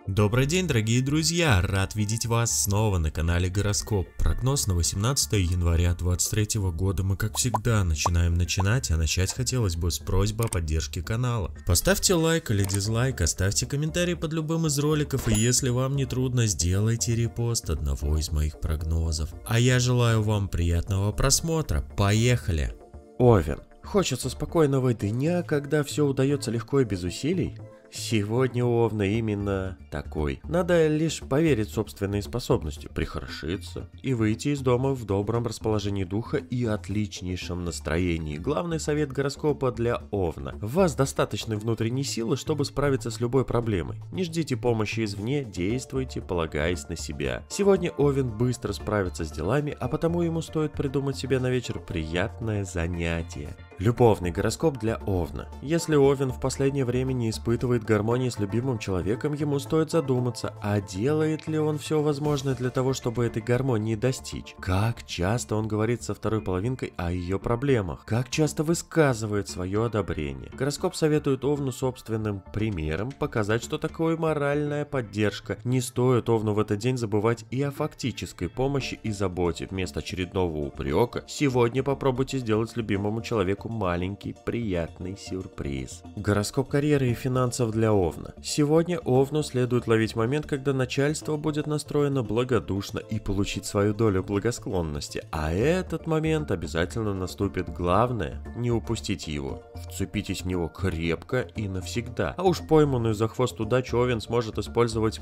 Добрый день, дорогие друзья! Рад видеть вас снова на канале Гороскоп. Прогноз на 18 января 2023 года мы, как всегда, начинаем, а начать хотелось бы с просьбы о поддержке канала. Поставьте лайк или дизлайк, оставьте комментарий под любым из роликов, и если вам не трудно, сделайте репост одного из моих прогнозов. А я желаю вам приятного просмотра. Поехали! Овен. Хочется спокойного дня, когда все удается легко и без усилий? Сегодня у Овна именно такой. Надо лишь поверить в собственные способности, прихорошиться и выйти из дома в добром расположении духа и отличнейшем настроении. Главный совет гороскопа для Овна. В вас достаточно внутренней силы, чтобы справиться с любой проблемой. Не ждите помощи извне, действуйте, полагаясь на себя. Сегодня Овен быстро справится с делами, а потому ему стоит придумать себе на вечер приятное занятие. Любовный гороскоп для Овна. Если Овен в последнее время не испытывает гармонии с любимым человеком, ему стоит задуматься, а делает ли он все возможное для того, чтобы этой гармонии достичь? Как часто он говорит со второй половинкой о ее проблемах? Как часто высказывает свое одобрение? Гороскоп советует Овну собственным примером показать, что такое моральная поддержка. Не стоит Овну в этот день забывать и о фактической помощи и заботе. Вместо очередного упрека сегодня попробуйте сделать любимому человеку маленький приятный сюрприз. Гороскоп карьеры и финансов для Овна. Сегодня Овну следует ловить момент, когда начальство будет настроено благодушно и получить свою долю благосклонности, а этот момент обязательно наступит. Главное, не упустите его. Вцепитесь в него крепко и навсегда. А уж пойманную за хвост удачу Овен сможет использовать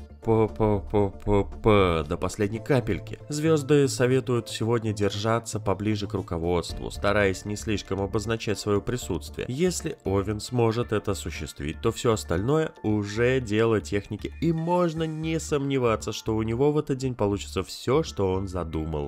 до последней капельки. Звезды советуют сегодня держаться поближе к руководству, стараясь не слишком обозначать свое присутствие. Если Овен сможет это осуществить, то все остальное уже дело техники, и можно не сомневаться, что у него в этот день получится все, что он задумал.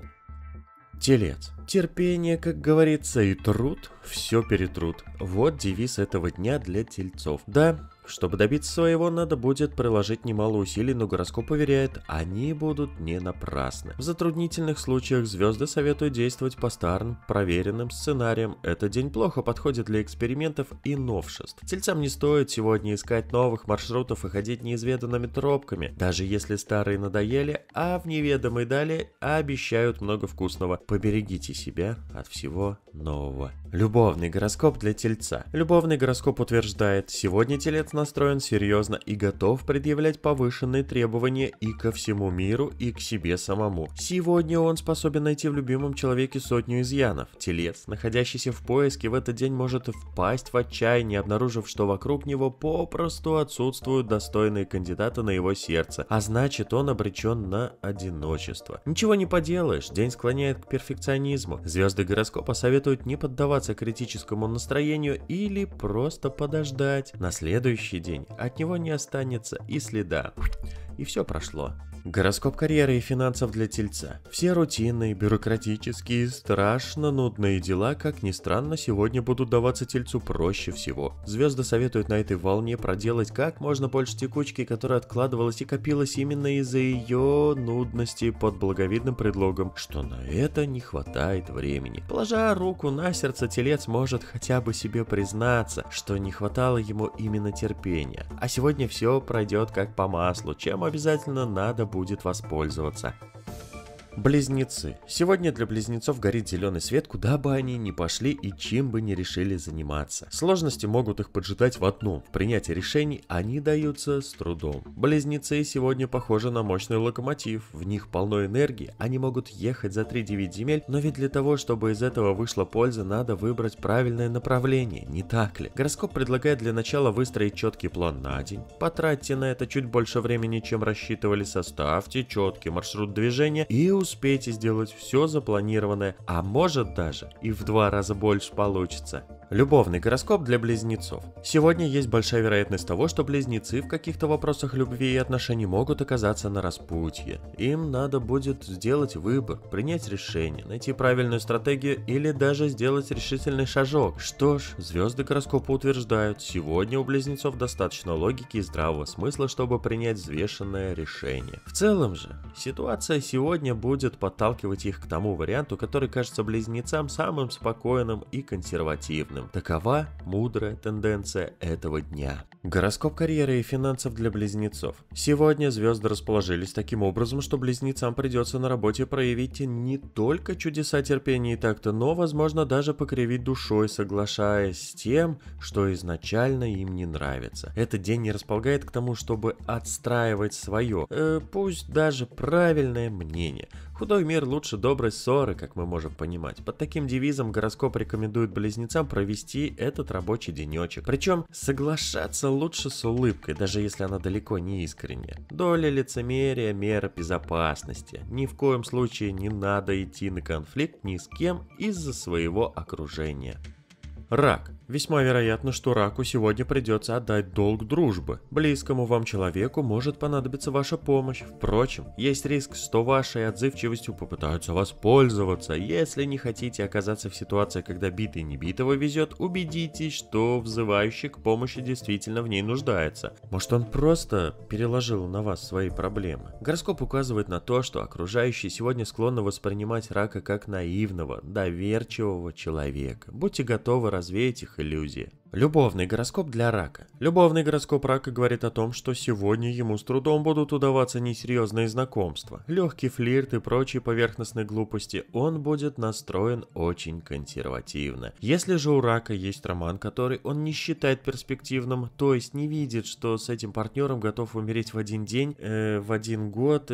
Телец. Терпение, как говорится, и труд все перетрут. Вот девиз этого дня для тельцов. Да, чтобы добиться своего, надо будет приложить немало усилий, но гороскоп уверяет, они будут не напрасны. В затруднительных случаях звезды советуют действовать по старым, проверенным сценариям. Этот день плохо подходит для экспериментов и новшеств. Тельцам не стоит сегодня искать новых маршрутов и ходить неизведанными тропками, даже если старые надоели, а в неведомой дали обещают много вкусного. Поберегите себя от всего нового. Любовный гороскоп для Тельца. Любовный гороскоп утверждает, сегодня Телец настроен серьезно и готов предъявлять повышенные требования и ко всему миру, и к себе самому. Сегодня он способен найти в любимом человеке сотню изъянов. Телец, находящийся в поиске, в этот день может впасть в отчаяние, обнаружив, что вокруг него попросту отсутствуют достойные кандидаты на его сердце, а значит, он обречен на одиночество. Ничего не поделаешь, день склоняет к перфекционизму. Звезды гороскопа советуют не поддаваться критическому настроению или просто подождать. На следующий день от него не останется и следа. И все прошло. Гороскоп карьеры и финансов для Тельца. Все рутинные, бюрократические, страшно нудные дела, как ни странно, сегодня будут даваться Тельцу проще всего. Звезды советуют на этой волне проделать как можно больше текучки, которая откладывалась и копилась именно из-за ее нудности под благовидным предлогом, что на это не хватает времени. Положа руку на сердце, Телец может хотя бы себе признаться, что не хватало ему именно терпения. А сегодня все пройдет как по маслу, чем обязательно надо будет воспользоваться. Близнецы. Сегодня для близнецов горит зеленый свет, куда бы они ни пошли и чем бы ни решили заниматься. Сложности могут их поджидать в одном. В принятии решений они даются с трудом. Близнецы сегодня похожи на мощный локомотив. В них полно энергии, они могут ехать за 3-9 земель, но ведь для того, чтобы из этого вышла польза, надо выбрать правильное направление, не так ли? Гороскоп предлагает для начала выстроить четкий план на день. Потратьте на это чуть больше времени, чем рассчитывали, составьте четкий маршрут движения и успейте сделать все запланированное, а может даже и в 2 раза больше получится. Любовный гороскоп для близнецов. Сегодня есть большая вероятность того, что близнецы в каких-то вопросах любви и отношений могут оказаться на распутье. Им надо будет сделать выбор, принять решение, найти правильную стратегию или даже сделать решительный шажок. Что ж, звезды гороскопа утверждают, сегодня у близнецов достаточно логики и здравого смысла, чтобы принять взвешенное решение. В целом же, ситуация сегодня будет подталкивать их к тому варианту, который кажется близнецам самым спокойным и консервативным. конфликтным. Такова мудрая тенденция этого дня. Гороскоп карьеры и финансов для близнецов. Сегодня звезды расположились таким образом, что близнецам придется на работе проявить не только чудеса терпения и такта, но, возможно, даже покривить душой, соглашаясь с тем, что изначально им не нравится. Этот день не располагает к тому, чтобы отстраивать свое, пусть даже правильное мнение. Худой мир лучше доброй ссоры, как мы можем понимать. Под таким девизом гороскоп рекомендует близнецам провести этот рабочий денечек. Причем соглашаться лучше с улыбкой, даже если она далеко не искренняя. Доля лицемерия – мера безопасности. Ни в коем случае не надо идти на конфликт ни с кем из-за своего окружения. Рак. Весьма вероятно, что раку сегодня придется отдать долг дружбы. Близкому вам человеку может понадобиться ваша помощь. Впрочем, есть риск, что вашей отзывчивостью попытаются воспользоваться. Если не хотите оказаться в ситуации, когда битый небитого везет, убедитесь, что взывающий к помощи действительно в ней нуждается. Может, он просто переложил на вас свои проблемы. Гороскоп указывает на то, что окружающие сегодня склонны воспринимать рака как наивного, доверчивого человека. Будьте готовы развеять их иллюзии. Любовный гороскоп для рака. Любовный гороскоп рака говорит о том, что сегодня ему с трудом будут удаваться несерьезные знакомства. Легкий флирт и прочие поверхностные глупости, он будет настроен очень консервативно. Если же у рака есть роман, который он не считает перспективным, то есть не видит, что с этим партнером готов умереть в один день, в один год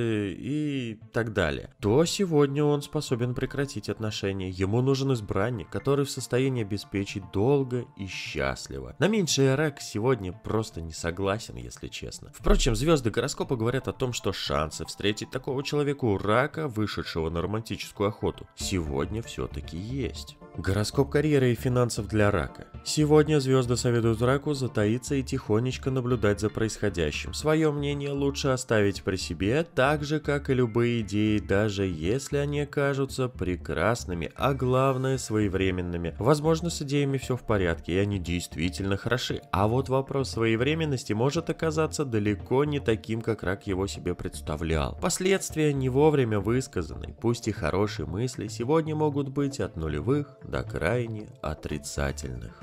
и так далее, то сегодня он способен прекратить отношения. Ему нужен избранник, который в состоянии обеспечить долго и счастливо. На меньшее рак сегодня просто не согласен, если честно. Впрочем, звезды гороскопа говорят о том, что шансы встретить такого человека у рака, вышедшего на романтическую охоту, сегодня все-таки есть. Гороскоп карьеры и финансов для рака. Сегодня звезды советуют раку затаиться и тихонечко наблюдать за происходящим. Свое мнение лучше оставить при себе, так же, как и любые идеи, даже если они кажутся прекрасными, а главное своевременными. Возможно, с идеями все в порядке, и они действительно хороши. А вот вопрос своевременности может оказаться далеко не таким, как рак его себе представлял. Последствия не вовремя высказанной, пусть и хорошие мысли, сегодня могут быть от нулевых до крайне отрицательных.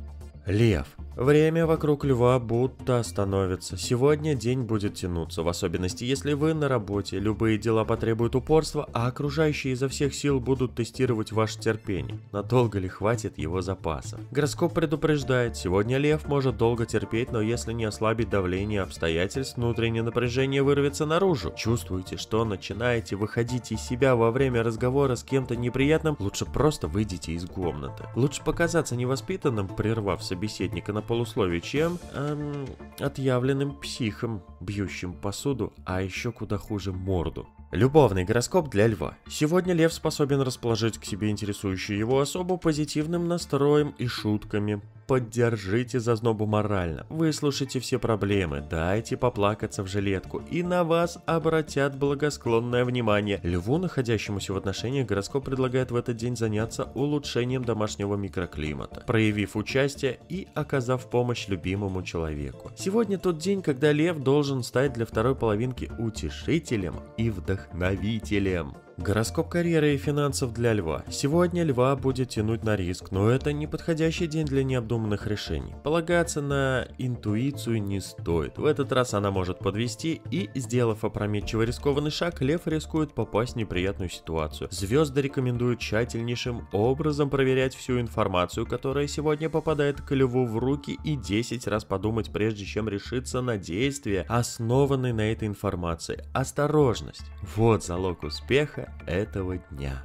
Лев. Время вокруг льва будто остановится. Сегодня день будет тянуться, в особенности если вы на работе. Любые дела потребуют упорства, а окружающие изо всех сил будут тестировать ваше терпение. Надолго ли хватит его запаса? Гороскоп предупреждает, сегодня лев может долго терпеть, но если не ослабить давление обстоятельств, внутреннее напряжение вырвется наружу. Чувствуете, что начинаете выходить из себя во время разговора с кем-то неприятным? Лучше просто выйдите из комнаты. Лучше показаться невоспитанным, прервав собеседника на полусловие, чем отъявленным психом, бьющим посуду, а еще куда хуже морду. Любовный гороскоп для льва. Сегодня лев способен расположить к себе интересующую его особу позитивным настроем и шутками. Поддержите зазнобу морально, выслушайте все проблемы, дайте поплакаться в жилетку, и на вас обратят благосклонное внимание. Льву, находящемуся в отношениях, гороскоп предлагает в этот день заняться улучшением домашнего микроклимата, проявив участие и оказав помощь любимому человеку. Сегодня тот день, когда лев должен стать для второй половинки утешителем и вдохновителем. Гороскоп карьеры и финансов для льва. Сегодня льва будет тянуть на риск, но это не подходящий день для необдуманных решений. Полагаться на интуицию не стоит. В этот раз она может подвести, и, сделав опрометчивый рискованный шаг, лев рискует попасть в неприятную ситуацию. Звезды рекомендуют тщательнейшим образом проверять всю информацию, которая сегодня попадает к льву в руки, и 10 раз подумать, прежде чем решиться на действия, основанные на этой информации. Осторожность. Вот залог успеха этого дня.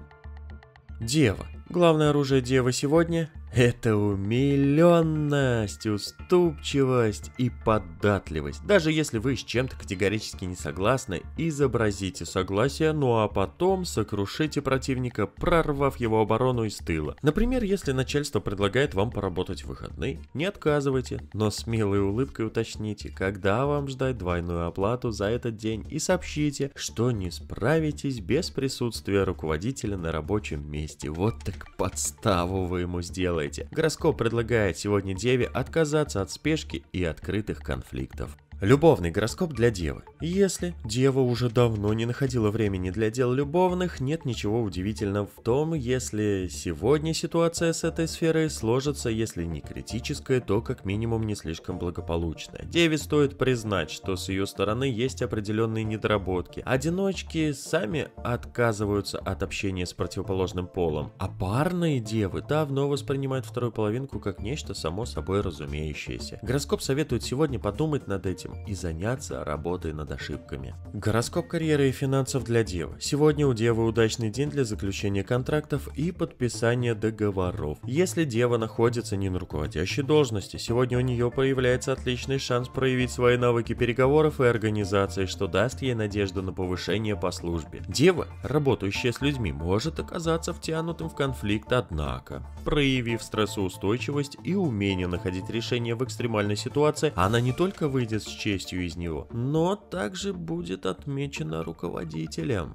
Дева. Главное оружие девы сегодня – это умиленность, уступчивость и податливость. Даже если вы с чем-то категорически не согласны, изобразите согласие, ну а потом сокрушите противника, прорвав его оборону из тыла. Например, если начальство предлагает вам поработать в выходные, не отказывайте, но с милой улыбкой уточните, когда вам ждать двойную оплату за этот день, и сообщите, что не справитесь без присутствия руководителя на рабочем месте. Вот так подставу вы ему сделаете. Гороскоп предлагает сегодня деве отказаться от спешки и открытых конфликтов. Любовный гороскоп для Девы. Если Дева уже давно не находила времени для дел любовных, нет ничего удивительного в том, если сегодня ситуация с этой сферой сложится, если не критическая, то как минимум не слишком благополучная. Деве стоит признать, что с ее стороны есть определенные недоработки. Одиночки сами отказываются от общения с противоположным полом, а парные девы давно воспринимают вторую половинку как нечто само собой разумеющееся. Гороскоп советует сегодня подумать над этим и заняться работой над ошибками. Гороскоп карьеры и финансов для Девы. Сегодня у Девы удачный день для заключения контрактов и подписания договоров. Если Дева находится не на руководящей должности, сегодня у нее появляется отличный шанс проявить свои навыки переговоров и организации, что даст ей надежду на повышение по службе. Дева, работающая с людьми, может оказаться втянутым в конфликт, однако, проявив стрессоустойчивость и умение находить решения в экстремальной ситуации, она не только выйдет с честью из него, но также будет отмечена руководителем.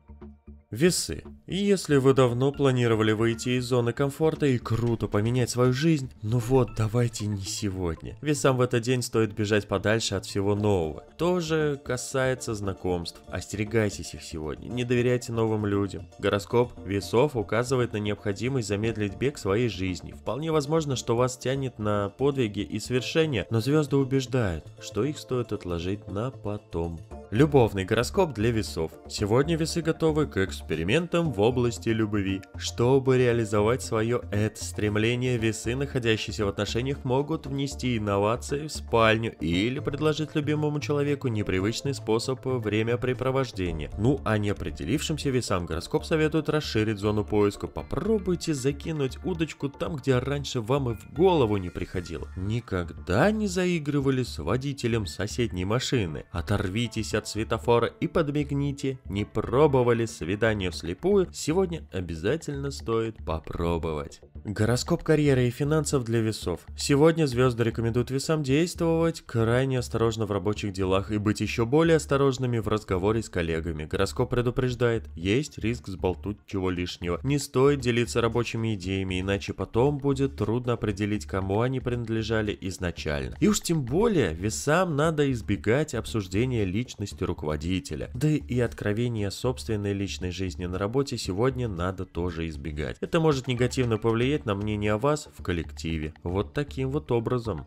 Весы. Если вы давно планировали выйти из зоны комфорта и круто поменять свою жизнь, ну вот, давайте не сегодня. Весам в этот день стоит бежать подальше от всего нового. То же касается знакомств. Остерегайтесь их сегодня, не доверяйте новым людям. Гороскоп Весов указывает на необходимость замедлить бег своей жизни. Вполне возможно, что вас тянет на подвиги и свершения, но звезды убеждают, что их стоит отложить на потом. Любовный гороскоп для Весов. Сегодня Весы готовы к экспериментам в области любви. Чтобы реализовать свое стремление, Весы, находящиеся в отношениях, могут внести инновации в спальню или предложить любимому человеку непривычный способ времяпрепровождения. Ну а неопределившимся Весам гороскоп советует расширить зону поиска. Попробуйте закинуть удочку там, где раньше вам и в голову не приходило. Никогда не заигрывали с водителем соседней машины? Оторвитесь от светофора и подмигните. Не пробовали свидание вслепую? Сегодня обязательно стоит попробовать. Гороскоп карьеры и финансов для Весов. Сегодня звезды рекомендуют Весам действовать крайне осторожно в рабочих делах и быть еще более осторожными в разговоре с коллегами. Гороскоп предупреждает, есть риск сболтнуть чего лишнего. Не стоит делиться рабочими идеями, иначе потом будет трудно определить, кому они принадлежали изначально. И уж тем более Весам надо избегать обсуждения личности руководителя. Да и откровения собственной личной жизни на работе сегодня надо тоже избегать. Это может негативно повлиять на мнение о вас в коллективе. Вот таким вот образом.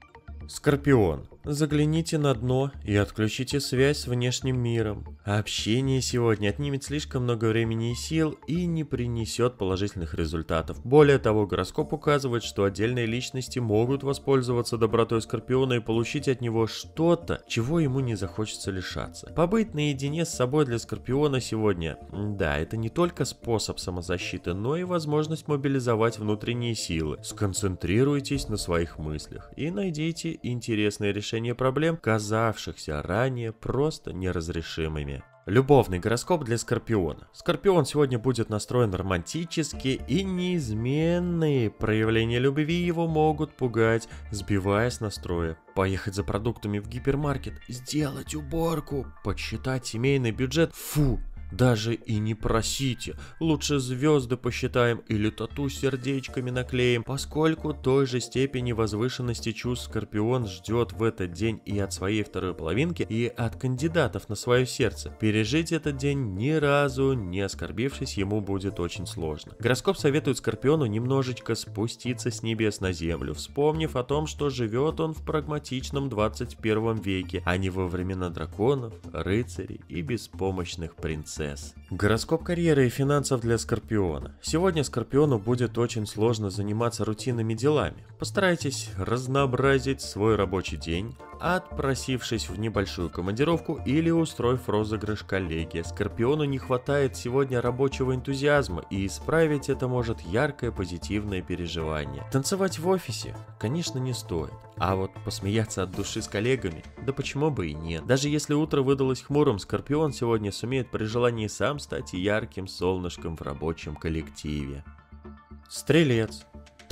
Скорпион. Загляните на дно и отключите связь с внешним миром. Общение сегодня отнимет слишком много времени и сил и не принесет положительных результатов. Более того, гороскоп указывает, что отдельные личности могут воспользоваться добротой Скорпиона и получить от него что-то, чего ему не захочется лишаться. Побыть наедине с собой для Скорпиона сегодня, да, это не только способ самозащиты, но и возможность мобилизовать внутренние силы. Сконцентрируйтесь на своих мыслях и найдите интересные решения проблем, казавшихся ранее просто неразрешимыми. Любовный гороскоп для Скорпиона. Скорпион сегодня будет настроен романтически, и неизменные проявления любви его могут пугать, сбивая с настроя. Поехать за продуктами в гипермаркет, сделать уборку, подсчитать семейный бюджет. Фу! Даже и не просите, лучше звезды посчитаем или тату с сердечками наклеим, поскольку той же степени возвышенности чувств Скорпион ждет в этот день и от своей второй половинки, и от кандидатов на свое сердце. Пережить этот день ни разу не оскорбившись ему будет очень сложно. Гороскоп советует Скорпиону немножечко спуститься с небес на землю, вспомнив о том, что живет он в прагматичном 21 веке, а не во времена драконов, рыцарей и беспомощных принцесс. Гороскоп карьеры и финансов для Скорпиона. Сегодня Скорпиону будет очень сложно заниматься рутинными делами. Постарайтесь разнообразить свой рабочий день, отпросившись в небольшую командировку или устроив розыгрыш коллеги. Скорпиону не хватает сегодня рабочего энтузиазма, и исправить это может яркое позитивное переживание. Танцевать в офисе, конечно, не стоит. А вот посмеяться от души с коллегами, да почему бы и нет. Даже если утро выдалось хмурым, Скорпион сегодня сумеет при желании сам стать ярким солнышком в рабочем коллективе. Стрелец.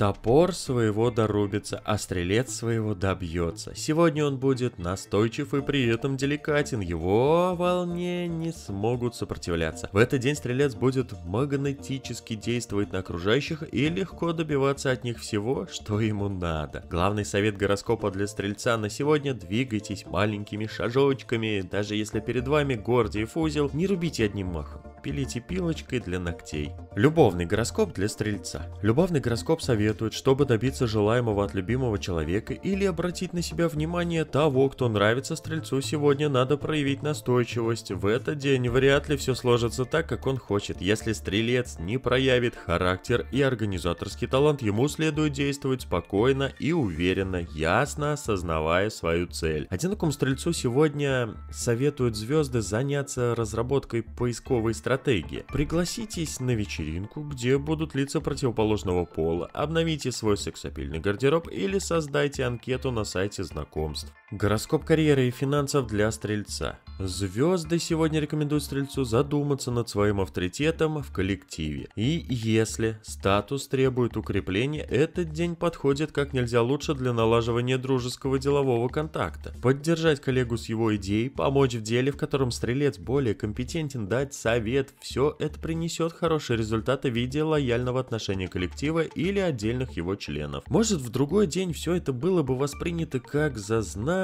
Топор своего дорубится, а стрелец своего добьется. Сегодня он будет настойчив и при этом деликатен. Его волне не смогут сопротивляться. В этот день стрелец будет магнетически действовать на окружающих и легко добиваться от них всего, что ему надо. Главный совет гороскопа для стрельца на сегодня: двигайтесь маленькими шажочками. Даже если перед вами Гордиев узел, не рубите одним махом. Пилите пилочкой для ногтей. Любовный гороскоп для стрельца. Любовный гороскоп советует, чтобы добиться желаемого от любимого человека или обратить на себя внимание того, кто нравится стрельцу, сегодня надо проявить настойчивость. В этот день вряд ли все сложится так, как он хочет. Если стрелец не проявит характер и организаторский талант, ему следует действовать спокойно и уверенно, ясно осознавая свою цель. Одинокому стрельцу сегодня советуют звезды заняться разработкой поисковой стратегии. Пригласитесь на вечеринку, где будут лица противоположного пола, обновите свой сексапильный гардероб или создайте анкету на сайте знакомств. Гороскоп карьеры и финансов для стрельца. Звезды сегодня рекомендуют стрельцу задуматься над своим авторитетом в коллективе. И если статус требует укрепления, этот день подходит как нельзя лучше для налаживания дружеского делового контакта. Поддержать коллегу с его идеей, помочь в деле, в котором стрелец более компетентен, дать совет — все это принесет хорошие результаты в виде лояльного отношения коллектива или отдельных его членов. Может, в другой день все это было бы воспринято как зазнайство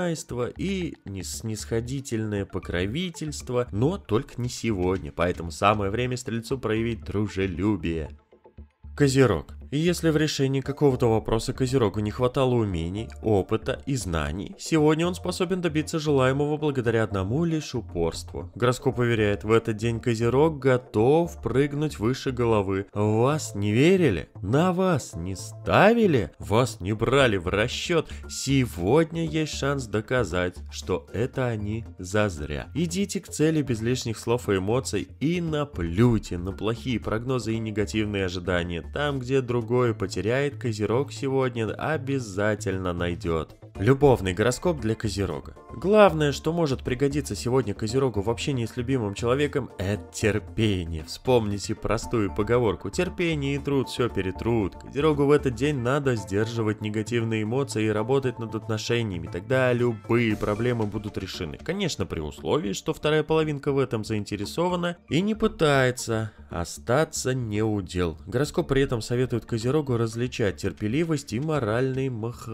и снисходительное покровительство, но только не сегодня, поэтому самое время стрельцу проявить дружелюбие. Козерог. И если в решении какого-то вопроса Козерогу не хватало умений, опыта и знаний, сегодня он способен добиться желаемого благодаря одному лишь упорству. Гороскоп уверяет, в этот день Козерог готов прыгнуть выше головы. В вас не верили? На вас не ставили? Вас не брали в расчет? Сегодня есть шанс доказать, что это они зазря. Идите к цели без лишних слов и эмоций и наплюйте на плохие прогнозы и негативные ожидания. Там, где другой потеряет, Козерог сегодня обязательно найдет. Любовный гороскоп для Козерога. Главное, что может пригодиться сегодня Козерогу в общении с любимым человеком, это терпение. Вспомните простую поговорку: терпение и труд все перетрут. Козерогу в этот день надо сдерживать негативные эмоции и работать над отношениями, тогда любые проблемы будут решены. Конечно, при условии, что вторая половинка в этом заинтересована и не пытается остаться неудел. Гороскоп при этом советует Козерогу различать терпеливость и моральный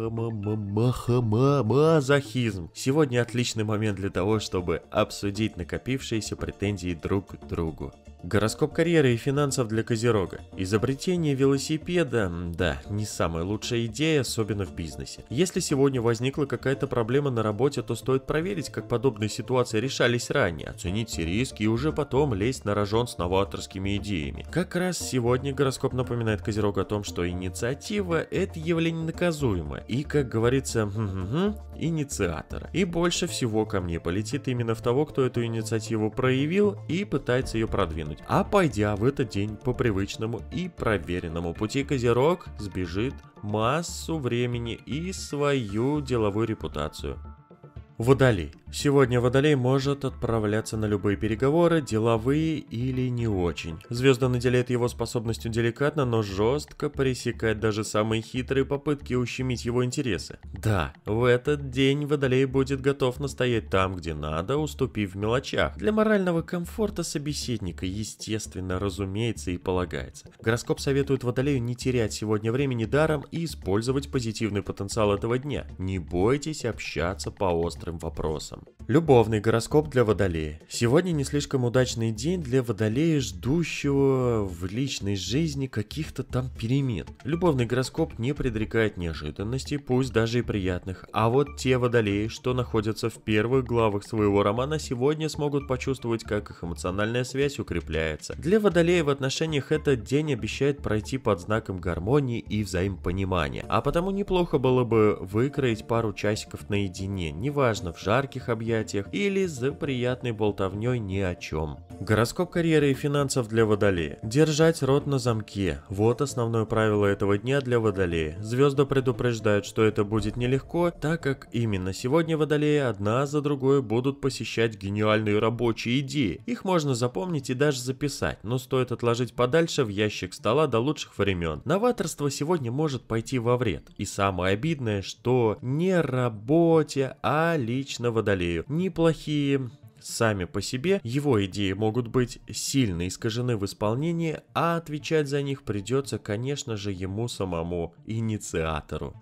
мазохизм. Сегодня отличный момент для того, чтобы обсудить накопившиеся претензии друг к другу. Гороскоп карьеры и финансов для Козерога. Изобретение велосипеда, да, не самая лучшая идея, особенно в бизнесе. Если сегодня возникла какая-то проблема на работе, то стоит проверить, как подобные ситуации решались ранее, оценить все риски и уже потом лезть на рожон с новаторскими идеями. Как раз сегодня гороскоп напоминает Козерогу о том, что инициатива — это явление наказуемое. И, как говорится, инициатора. И больше всего камней полетит именно в того, кто эту инициативу проявил и пытается ее продвинуть. А пойдя в этот день по привычному и проверенному пути, Козерог сбежит массу времени и свою деловую репутацию. Водолей. Сегодня Водолей может отправляться на любые переговоры, деловые или не очень. Звезда наделяет его способностью деликатно, но жестко пресекать даже самые хитрые попытки ущемить его интересы. Да, в этот день Водолей будет готов настоять там, где надо, уступив в мелочах. Для морального комфорта собеседника, естественно, разумеется и полагается. Гороскоп советует Водолею не терять сегодня времени даром и использовать позитивный потенциал этого дня. Не бойтесь общаться по острым вопросам. Любовный гороскоп для Водолея. Сегодня не слишком удачный день для Водолея, ждущего в личной жизни каких-то там перемен. Любовный гороскоп не предрекает неожиданностей, пусть даже и приятных. А вот те Водолеи, что находятся в первых главах своего романа, сегодня смогут почувствовать, как их эмоциональная связь укрепляется. Для Водолея в отношениях этот день обещает пройти под знаком гармонии и взаимопонимания. А потому неплохо было бы выкроить пару часиков наедине. Неважно, неважно в жарких объятиях или за приятной болтовней ни о чем. Гороскоп карьеры и финансов для Водолея. Держать рот на замке. Вот основное правило этого дня для Водолея. Звезды предупреждают, что это будет нелегко, так как именно сегодня Водолеи одна за другой будут посещать гениальные рабочие идеи. Их можно запомнить и даже записать, но стоит отложить подальше в ящик стола до лучших времен. Новаторство сегодня может пойти во вред. И самое обидное, что не работе, а лично Водолею. Неплохие сами по себе его идеи могут быть сильно искажены в исполнении, а отвечать за них придется, конечно же, ему самому, инициатору.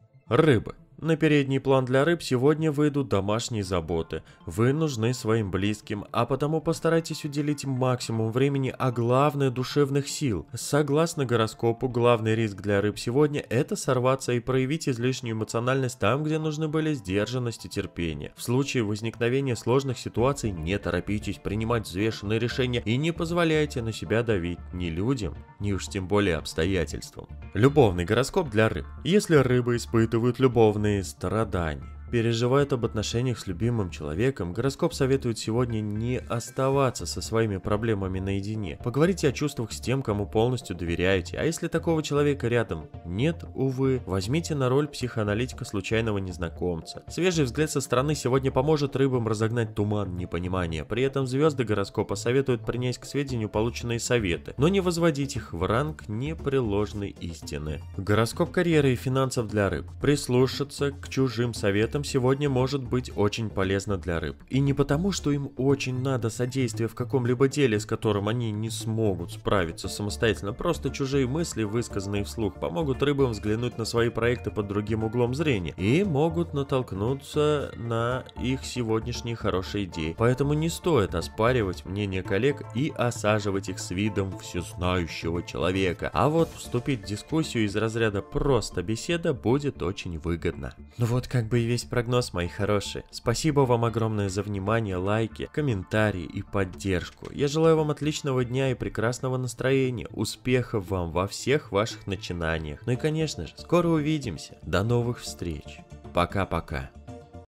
Рыбы. На передний план для рыб сегодня выйдут домашние заботы. Вы нужны своим близким, а потому постарайтесь уделить им максимум времени, а главное душевных сил. Согласно гороскопу, главный риск для рыб сегодня – это сорваться и проявить излишнюю эмоциональность там, где нужны были сдержанность и терпение. В случае возникновения сложных ситуаций не торопитесь принимать взвешенные решения и не позволяйте на себя давить ни людям, ни уж тем более обстоятельствам. Любовный гороскоп для рыб. Если рыбы испытывают любовные страдания, переживают об отношениях с любимым человеком, гороскоп советует сегодня не оставаться со своими проблемами наедине. Поговорите о чувствах с тем, кому полностью доверяете, а если такого человека рядом нет, увы, возьмите на роль психоаналитика случайного незнакомца. Свежий взгляд со стороны сегодня поможет рыбам разогнать туман непонимания, при этом звезды гороскопа советуют принять к сведению полученные советы, но не возводить их в ранг непреложной истины. Гороскоп карьеры и финансов для рыб. Прислушаться к чужим советам сегодня может быть очень полезно для рыб. И не потому, что им очень надо содействие в каком-либо деле, с которым они не смогут справиться самостоятельно, просто чужие мысли, высказанные вслух, помогут рыбам взглянуть на свои проекты под другим углом зрения и могут натолкнуться на их сегодняшние хорошие идеи. Поэтому не стоит оспаривать мнение коллег и осаживать их с видом всезнающего человека. А вот вступить в дискуссию из разряда «просто беседа» будет очень выгодно. Ну вот как бы и весь прогноз, мои хорошие. Спасибо вам огромное за внимание, лайки, комментарии и поддержку. Я желаю вам отличного дня и прекрасного настроения, успехов вам во всех ваших начинаниях. Ну и конечно же, скоро увидимся. До новых встреч. Пока-пока.